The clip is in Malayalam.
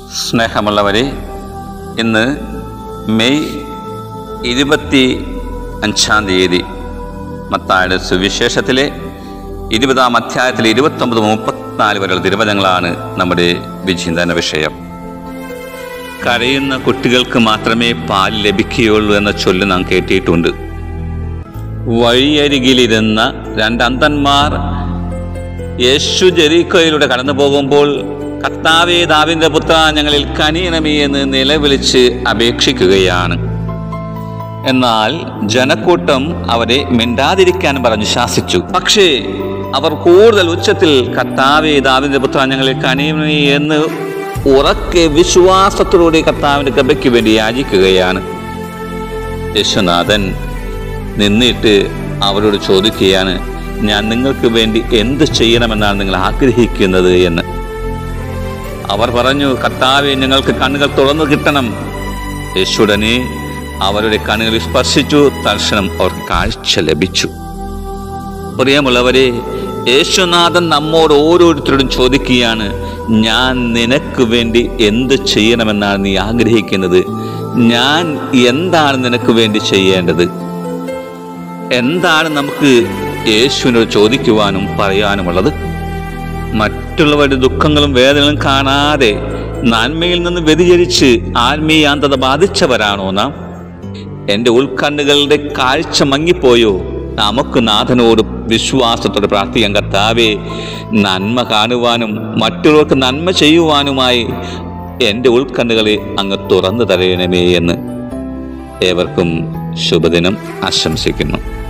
സ്നേഹമുള്ളവരെ, ഇന്ന് മെയ് 25 മത്തായിയുടെ സുവിശേഷത്തിലെ 20-ാം അധ്യായത്തിലെ 29-34 വരെയുള്ള തിരുവചനങ്ങളാണ് നമ്മുടെ വിചിന്തന വിഷയം. കരയുന്ന കുട്ടികൾക്ക് മാത്രമേ പാൽ ലഭിക്കുകയുള്ളൂ എന്ന ചൊല്ല് നാം കേട്ടിട്ടുണ്ട്. വഴിയരികിലിരുന്ന 2 അന്ധന്മാർ യേശു ജെറിക്കോയിലൂടെ കടന്നു പോകുമ്പോൾ, കർത്താവേ, ദാവീദിന്റെ പുത്ര, ഞങ്ങളിൽ കനിയണമേ എന്ന് നിലവിളിച്ച് അപേക്ഷിക്കുകയാണ്. എന്നാൽ ജനക്കൂട്ടം അവരെ മിണ്ടാതിരിക്കാൻ പറഞ്ഞു ശാസിച്ചു. പക്ഷേ അവർ കൂടുതൽ ഉച്ചത്തിൽ കർത്താവേ, ദാവീദിന്റെ പുത്ര, ഞങ്ങളിൽ കനിയണമേ എന്ന് ഉറക്കെ വിശ്വാസത്തോടെ കർത്താവിന്റെ കൃപയ്ക്ക് വേണ്ടി യാചിക്കുകയാണ്. യേശുനാഥൻ നിന്നിട്ട് അവരോട് ചോദിക്കുകയാണ്, ഞാൻ നിങ്ങൾക്ക് വേണ്ടി എന്ത് ചെയ്യണമെന്നാണ് നിങ്ങൾ ആഗ്രഹിക്കുന്നത് എന്ന്. അവർ പറഞ്ഞു, കർത്താവേ, ഞങ്ങൾക്ക് കണ്ണുകൾ തുറന്നു കിട്ടണം. യേശുടനെ അവരുടെ കണ്ണുകൾ സ്പർശിച്ചു. തൽക്ഷണം അവർക്ക് കാഴ്ച ലഭിച്ചു. പ്രിയമുള്ളവരെ, യേശുനാഥൻ നമ്മോട് ഓരോരുത്തരോടും ചോദിക്കുകയാണ്, ഞാൻ നിനക്ക് വേണ്ടി എന്ത് ചെയ്യണമെന്നാണ് നീ ആഗ്രഹിക്കുന്നത്? ഞാൻ എന്താണ് നിനക്ക് വേണ്ടി ചെയ്യേണ്ടത്? എന്താണ് നമുക്ക് യേശുവിനോട് ചോദിക്കുവാനും പറയാനുമുള്ളത്? മറ്റുള്ളവരുടെ ദുഃഖങ്ങളും വേദനകളും കാണാതെ നന്മയിൽ നിന്ന് വ്യതിചരിച്ച് ആത്മീയാന്തത ബാധിച്ചവരാണോ നാം? എൻ്റെ ഉൾക്കണ്ണുകളുടെ കാഴ്ച മങ്ങിപ്പോയോ? നമുക്ക് നാഥനോട് വിശ്വാസത്തോടെ പ്രാർത്ഥിക്കാം, കർത്താവേ, നന്മ കാണുവാനും മറ്റുള്ളവർക്ക് നന്മ ചെയ്യുവാനുമായി എൻ്റെ ഉൾക്കണ്ണുകളെ അങ്ങ് തുറന്നു തരയണമേ എന്ന്. ഏവർക്കും ശുഭദിനം ആശംസിക്കുന്നു.